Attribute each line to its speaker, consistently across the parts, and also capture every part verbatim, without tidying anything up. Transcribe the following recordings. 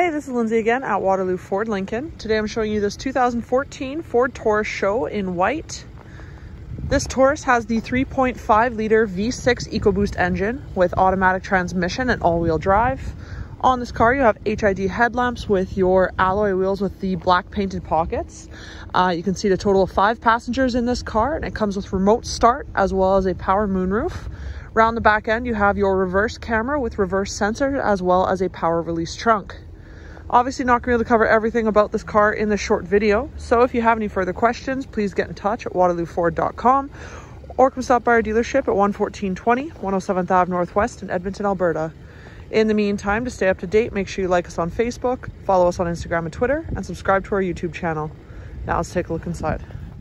Speaker 1: Hey, this is Lindsay again at Waterloo Ford Lincoln. Today I'm showing you this two thousand fourteen Ford Taurus S H O in white. This Taurus has the three point five liter V six EcoBoost engine with automatic transmission and all-wheel drive. On this car you have H I D headlamps with your alloy wheels with the black painted pockets. Uh, you can see the total of five passengers in this car, and it comes with remote start as well as a power moonroof. Around the back end you have your reverse camera with reverse sensor as well as a power release trunk. Obviously not going to be able to cover everything about this car in this short video, so if you have any further questions, please get in touch at waterloo ford dot com or come stop by our dealership at one fourteen twenty one oh seventh Avenue Northwest in Edmonton, Alberta. In the meantime, to stay up to date, make sure you like us on Facebook, follow us on Instagram and Twitter, and subscribe to our YouTube channel. Now let's take a look inside.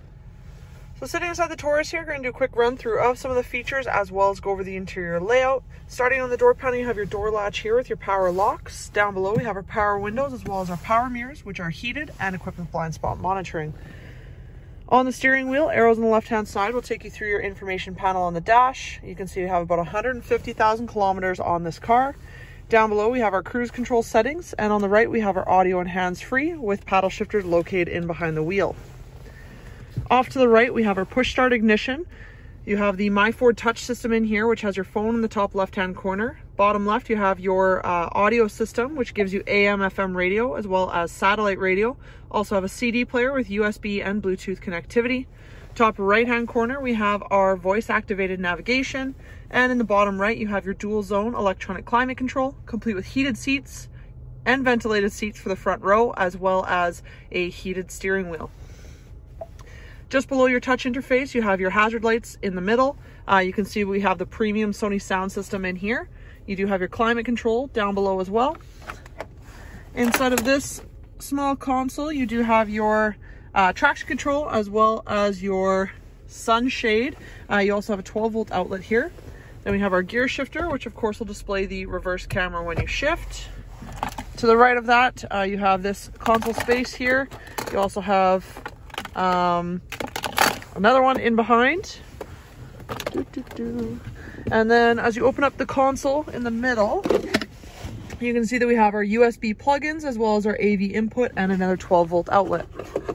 Speaker 1: So sitting inside the Taurus here, we're going to do a quick run through of some of the features as well as go over the interior layout. Starting on the door panel, you have your door latch here with your power locks. Down below, we have our power windows as well as our power mirrors, which are heated and equipped with blind spot monitoring. On the steering wheel, arrows on the left-hand side will take you through your information panel on the dash. You can see we have about one hundred fifty thousand kilometers on this car. Down below, we have our cruise control settings, and on the right, we have our audio and hands-free with paddle shifters located in behind the wheel. Off to the right, we have our push start ignition. You have the My Ford Touch system in here, which has your phone in the top left-hand corner. Bottom left, you have your uh, audio system, which gives you A M F M radio as well as satellite radio. Also have a C D player with U S B and Bluetooth connectivity. Top right-hand corner, we have our voice-activated navigation. And in the bottom right, you have your dual zone electronic climate control, complete with heated seats and ventilated seats for the front row, as well as a heated steering wheel. Just below your touch interface, you have your hazard lights in the middle. Uh, you can see we have the premium Sony sound system in here. You do have your climate control down below as well. Inside of this small console, you do have your uh, traction control as well as your sunshade. Uh, you also have a twelve volt outlet here. Then we have our gear shifter, which of course will display the reverse camera when you shift. To the right of that, uh, you have this console space here. You also have um, another one in behind. Doo, doo, doo. And then as you open up the console in the middle, you can see that we have our U S B plugins as well as our A V input and another twelve volt outlet.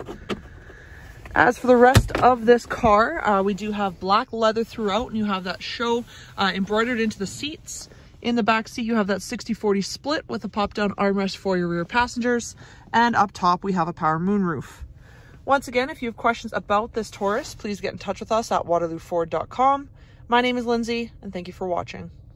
Speaker 1: As for the rest of this car, uh, we do have black leather throughout, and you have that S H O uh, embroidered into the seats. In the back seat, you have that sixty forty split with a pop-down armrest for your rear passengers. And up top, we have a power moonroof. Once again, if you have questions about this Taurus, please get in touch with us at waterloo ford dot com. My name is Lindsay, and thank you for watching.